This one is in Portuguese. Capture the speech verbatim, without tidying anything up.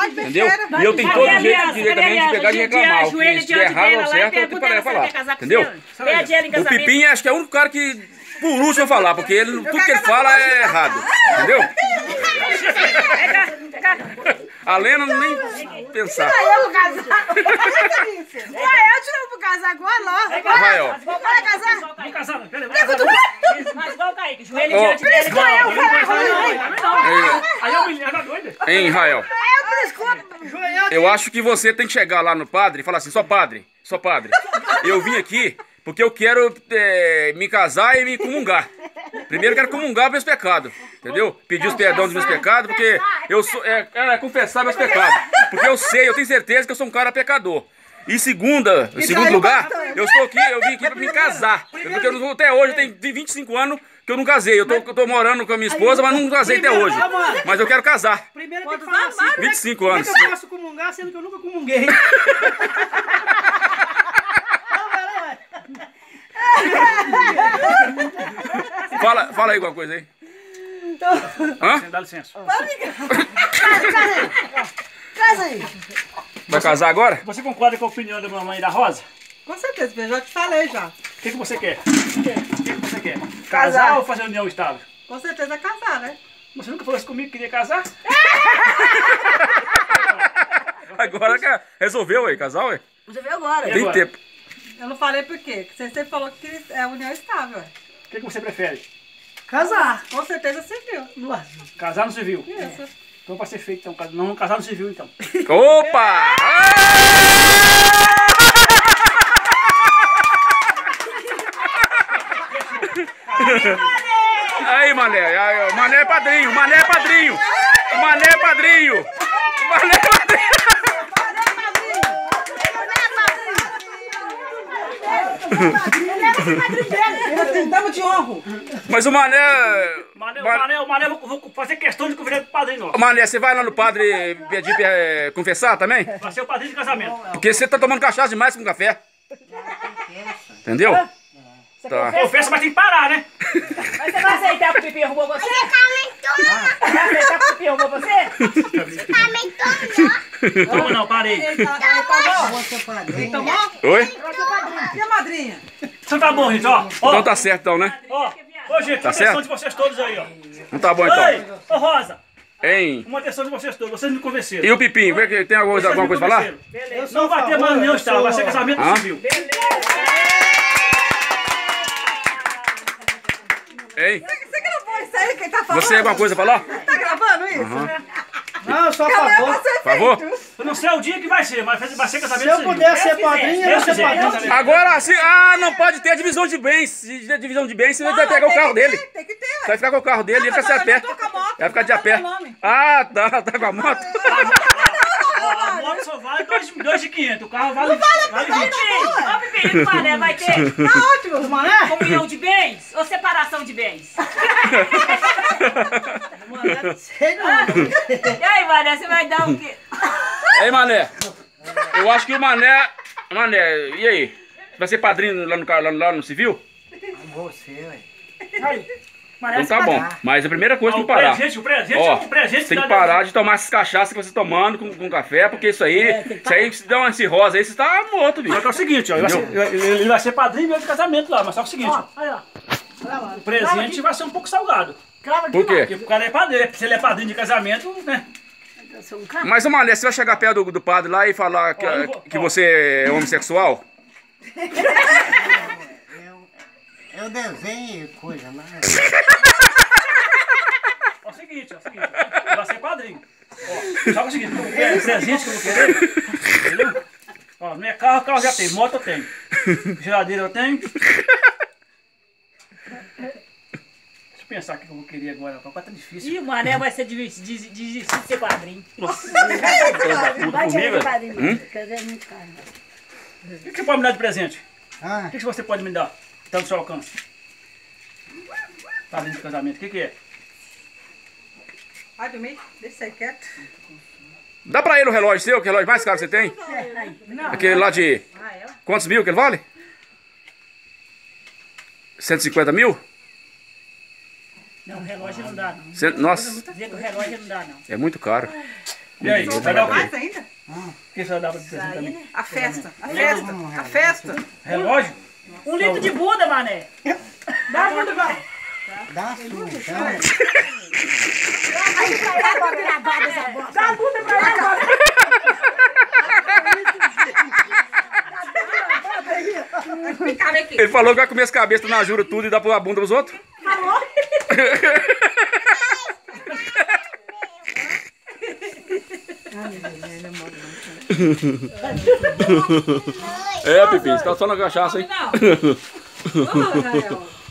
Entendeu? E eu tenho todo o jeito de também de pegar e reclamar. Se estiver errado ou certo, eu tenho que falar. Entendeu? O Pipinho acho que é o único cara que, por último, eu falar, porque ele, tudo que ele fala é errado. Entendeu? A Lena nem pensar. Eu vou casar. Ué, eu te levo pro casar agora, ó. Vai, ó. Bora casar. Vamos casar, peraí. Mas igual o Kaique, joelho Ó. diante dele. Aí eu me era doido. Hein, Rael? Eu Eu acho que você tem que chegar lá no padre e falar assim, só padre, só padre, eu vim aqui porque eu quero é, me casar e me comungar. Primeiro eu quero comungar meus pecados, entendeu? Pedir os perdão dos meus pecados, porque eu sou, é, é confessar meus pecados. Porque eu sei, eu tenho certeza que eu sou um cara pecador. E segunda, em segundo lugar, eu estou aqui, eu vim aqui pra me casar. Porque eu não, até hoje, tem vinte e cinco anos que eu não casei. Eu tô, eu tô morando com a minha esposa, mas não casei até hoje. Mas eu quero casar. Primeiro tem que falar assim. vinte e cinco Como é anos. que eu posso comungar sendo que eu nunca comunguei? Fala, fala aí alguma coisa aí. Hã? Dá licença. Casa aí. Vai casar agora? Você concorda com a opinião da mamãe e da Rosa? Com certeza, eu já te falei já. O que, que você quer? O que, que você quer? Casar, Casar. ou fazer união estável? Com certeza casar, né? Você nunca falou isso comigo que queria casar? Agora que resolveu aí, casal, ué? Você viu agora. E Tem agora? tempo. Eu não falei por quê. Você sempre falou que é união estável. ué. O que, que você prefere? Casar. Com certeza você viu. Casar no civil? Isso. Então pode ser feito, então. cas- Não casar no civil, então. Opa! Aí, mané, aí, ó, mané é padrinho, mané é padrinho, mané é padrinho, mané é padrinho. Dama de honro. Mas o mané, Mané, Ma- mané, o mané, eu vou, vou fazer questão de convidar o padrinho nosso. mané, você vai lá no padre pedir é, confessar também? Vai ser o padrinho de casamento. Porque você tá tomando cachaça demais com café. Entendeu? Tá. Confessa, mas tem que parar, né? Mas você vai aceitar que o Pipi arrumou você? Vai aceitar que o Pipi arrumou você? Não, não, parei. Ele tá- ele tomou? Ele tomou? Oi? E a madrinha? Então tá bom, gente, ó. Ó, Então tá certo, então, né? ó. Ô, gente, Tá uma atenção certo? de vocês todos aí, ó. Não tá bom, Oi, então. ô Rosa, Hein? uma atenção de vocês todos. Vocês me convenceram. E o Pipinho, vê que tem alguma coisa, Vocês alguma me coisa pra falar? convenceram. Não vai ter mais união estável, vai ser casamento Hã? civil. Hein? Você gravou isso aí? Quem tá falando? Você tem alguma coisa pra falar? Tá gravando isso? Não, eu sou a Calma, favor. você Por favor? Eu não sei o dia que vai ser, mas vai ser casamento Se eu civil. puder ser padrinho, eu Deus vou ser quiser, padrinho Deus também. Agora, assim, ah, não pode ter divisão de bens. Se tiver divisão de bens, você vai pegar o carro dele. Tem que ter, Você ué. vai ficar com o carro dele e ele vai ficar a pé. eu tô com a moto, Vai ficar de a tá pé. meu nome. Ah, tá, tá com a moto. Ó, a moto só vale dois de quinhentos, o carro vale vinte. Ó, Pipi, o Mané vai ter Tá ótimo, mané. comunhão de bens ou separação de bens? Sei não. E aí, Mané, você vai dar o quê? Aí, mané. Eu acho que o mané. Mané, e aí? Vai ser padrinho lá no, ca- lá, lá no civil? Você, ué. Aí, Então tá bom. Mas a primeira coisa tem o que parar. presente, o presente, Ó, o presente tem que dá- parar de tomar essas cachaças que você tá tomando com, com café, porque isso aí, isso aí, se der uma cirrose aí, você tá morto, Só bicho. que é o seguinte, ó, ele vai, ser, ele vai ser padrinho meu de casamento lá, mas só que é o seguinte, ó, Olha lá. o presente vai ser um pouco salgado. Por quê? Porque o cara é padrinho, se ele é padrinho de casamento, né? Mas, ô Mané, você vai chegar perto do, do padre lá e falar que, Ó, eu vou- que ó. você é homossexual? Eu desenho coisa, mas... Ó, é o seguinte, ó, é o seguinte, ele vai ser padrinho. Ó, só que é o seguinte, o presente que eu vou querer, entendeu? Ó, não é carro, carro já tem, moto eu tenho, geladeira eu tenho. Deixa eu pensar o que eu vou querer agora, rapaz, tá difícil. Ih, o Mané vai ser de, de, de, de, de ser padrinho. Vai Comigo? Hum? O que você pode me dar de presente? Ah, O que você pode me dar? Tá no seu alcance. Padrinho de casamento, o que que é? Vai dormir? Deixa aí quieto. Dá pra ele o relógio seu, que relógio mais caro que você tem? Aquele lá de... Ah, é? Quantos mil que ele vale? cento e cinquenta mil? Não, o relógio não dá, não. Cento- Nossa, Dizer que o relógio não dá, não. é muito caro. E aí, Vou vai dar pegar o quê? mais ainda. O que você vai dar pra presente pra mim? A festa, a festa, a festa. Relógio? Um litro de Buda, mané. Dá muito bom. Dá sua, então. Dá Buda pra ele agora. Cara aqui. Ele falou que vai comer as cabeças na jura tudo e dá pra bunda pros outros? Falou? É, Pipi, você tá só na cachaça, hein? Não. Ô, Rael.